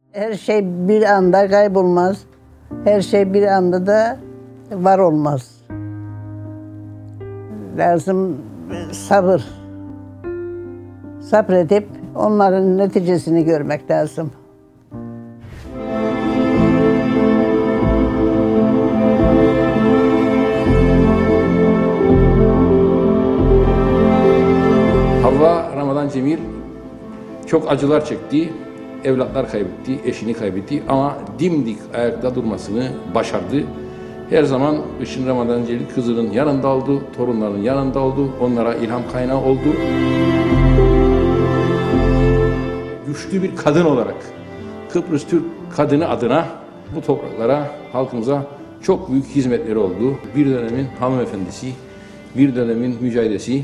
Her şey bir anda kaybolmaz. Her şey bir anda da var olmaz. Lazım sabır. Sabredip onların neticesini görmek lazım. Havva Ramazan Cemil çok acılar çekti, evlatlar kaybetti, eşini kaybetti ama dimdik ayakta durmasını başardı. Her zaman Işın Ramazan Cemil kızının yanında oldu, torunlarının yanında oldu, onlara ilham kaynağı oldu. Güçlü bir kadın olarak Kıbrıs Türk kadını adına bu topraklara, halkımıza çok büyük hizmetleri oldu. Bir dönemin hanımefendisi, bir dönemin mücadelesi.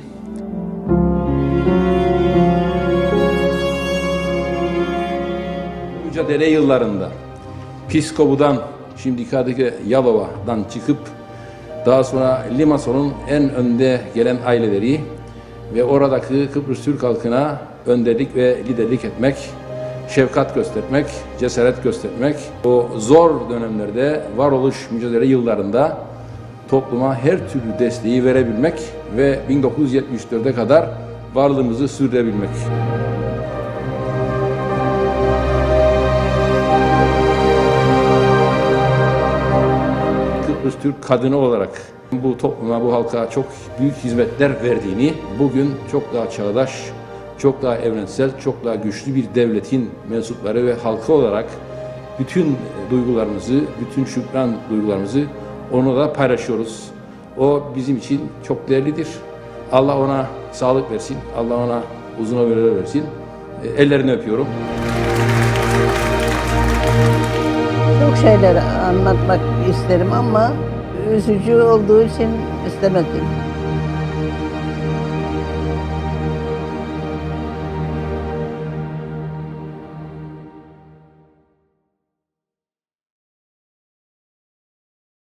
Mücadele yıllarında Piskobu'dan, şimdiki adıyla Yalova'dan çıkıp daha sonra Limassol'un en önde gelen aileleri ve oradaki Kıbrıs Türk halkına önderlik ve liderlik etmek, şefkat göstermek, cesaret göstermek, o zor dönemlerde, varoluş mücadele yıllarında topluma her türlü desteği verebilmek ve 1974'e kadar varlığımızı sürdürebilmek. Kıbrıs Türk kadını olarak bu topluma, bu halka çok büyük hizmetler verdiğini, bugün çok daha çağdaş, çok daha evrensel, çok daha güçlü bir devletin mensupları ve halkı olarak bütün duygularımızı, bütün şükran duygularımızı onunla paylaşıyoruz. O bizim için çok değerlidir. Allah ona sağlık versin, Allah ona uzun ömürler versin. Ellerini öpüyorum. Çok şeyler anlatmak isterim ama üzücü olduğu için istemedim.